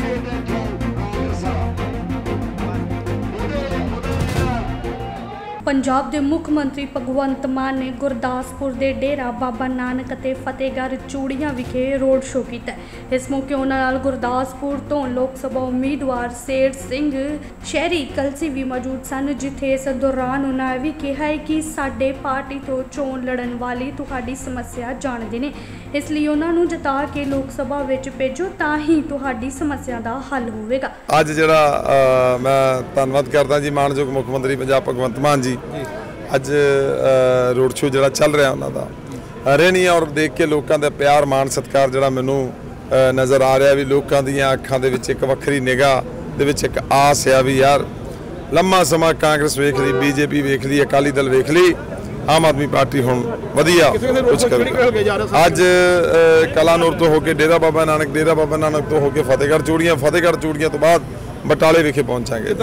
पंजाब के मुख मंत्री भगवंत मान ने गुरदासपुर के डेरा बाबा नानक ते फतेहगढ़ चूड़ियां विखे रोड शो किया। इस मौके उन्हां नाल गुरदासपुर तो लोक सभा उम्मीदवार सेठ सिंह शहरी कलसी भी मौजूद सन, जिथे इस दौरान उन्होंने भी कहा है कि साडे पार्टी तो चोण लड़न वाली तुहाडी समस्या जानते हैं, इसलिए उन्होंने जिता के लोक सभा विच भेजो तां ही तुहाडी समस्या का हल होवेगा। अज जिहड़ा मैं धन्नवाद करदा जी मानयोग मुख मंत्री पंजाब भगवंत मान जी। अज रोड शो जिहड़ा चल रहा उन्हां दा रहनी और देख के लोगों का प्यार मान सत्कार जिहड़ा मैनू नज़र आ रहा भी लोगों दी अखां दे विच एक वक्री निगाह दे विच एक आस आ भी यार लम्मा समा कांग्रेस वेख ली, बीजेपी वेख ली, अकाली दल वेख ली, आम आदमी पार्टी हुण वधिया कुछ कर अज कलानूर तो होकर डेरा बाबा नानक तो होकर फतेहगढ़ चूड़ियां तो बाद बटाले विखे पहुंचांगे।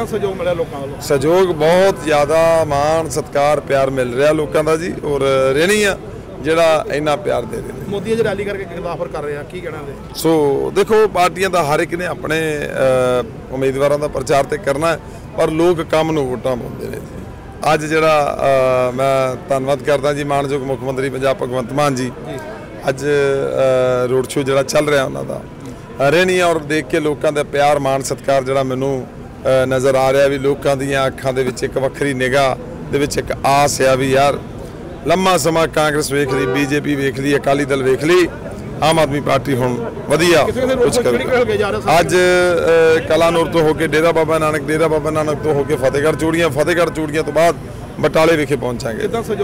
सहयोग बहुत ज़्यादा मान सत्कार प्यार मिल रहा लोगों का जी और रहनी आ जिहड़ा इन्ना प्यार दे रहे हैं। मोदी जी रैली करके खिलाफ कर रहे हैं की कहना दे सो देखो पार्टियां दा हर एक ने अपने उम्मीदवारों का प्रचार तो करना है पर लोग काम नूं वोटां पाउंदे ने जी। अज जिहड़ा मैं धन्नवाद करदा जी मानयोग मुख मंत्री पंजाब भगवंत मान जी। अज रोड शो जिहड़ा चल रहा उन्हां दा रहनी और देख के लोगों का प्यार मान सत्कार जिहड़ा मैनू नज़र आ रहा भी लोगों दी अखां दे विच एक वक्री निगाह दे विच एक आस आ भी यार लम्मा समा कांग्रेस वेख ली, बीजेपी वेख ली, अकाली दल वेख ली, आम आदमी पार्टी हुण वधिया कुछ कर अज कलानूर तो होकर डेरा बाबा नानक तो होकर फतेहगढ़ चूड़ियां तो बाद बटाले विखे पहुंचांगे।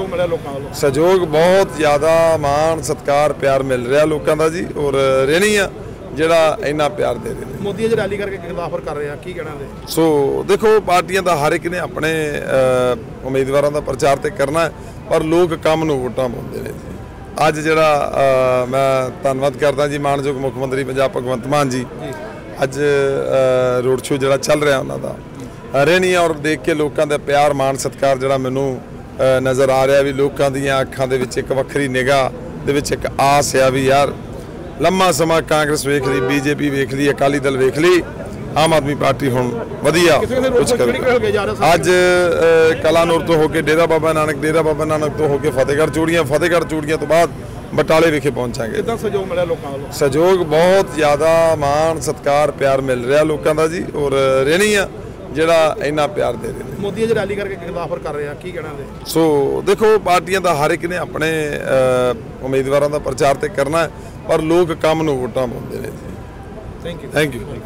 सहयोग बहुत ज़्यादा मान सत्कार प्यार मिल रहा लोगों का जी और रहनी आ जिहड़ा इन्ना प्यार दे रहे हैं। मोदी जी रैली करके खिलाफ कर रहे हैं की कहना दे सो देखो पार्टियां दा हर एक ने अपने उम्मीदवारों का प्रचार तो करना है पर लोग काम नूं वोटां पाउंदे ने जी। अज जिहड़ा मैं धन्नवाद करदा जी मानयोग मुख मंत्री पंजाब भगवंत मान जी। अज रोड शो जिहड़ा चल रहा उन्हां दा रहनी और देख के लोगों का प्यार मान सत्कार जिहड़ा मैनू नज़र आ रहा भी लोगों दी अखां दे विच एक वक्री निगाह दे विच एक आस आ भी यार लम्मा समा कांग्रेस वेख ली, बीजेपी वेख ली, अकाली दल वेख ली, आम आदमी पार्टी हुण वधिया कुछ कर अज कलानूर तो होकर डेरा बाबा नानक तो होकर फतेहगढ़ चूड़ियां तो बाद बटाले विखे पहुंचांगे। सहयोग बहुत ज़्यादा मान सत्कार प्यार मिल रहा लोगों का जी और रहनी आ जिहड़ा इन्ना प्यार दे रहे हैं। मोदी जी रैली करके खिलाफ कर रहे हैं की कहना दे सो देखो पार्टियां दा हर एक ने अपने उम्मीदवारों का प्रचार तो करना है पर लोग काम नूं वोटां पाउंदे ने जी। Thank you.